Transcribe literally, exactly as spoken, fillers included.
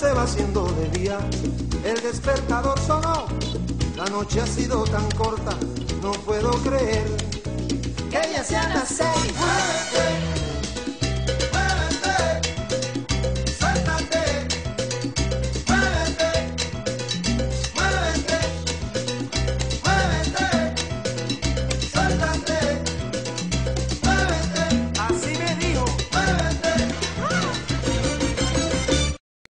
se va haciendo de día, el despertador sonó, la noche ha sido tan corta, no puedo creer que ya sean las seis.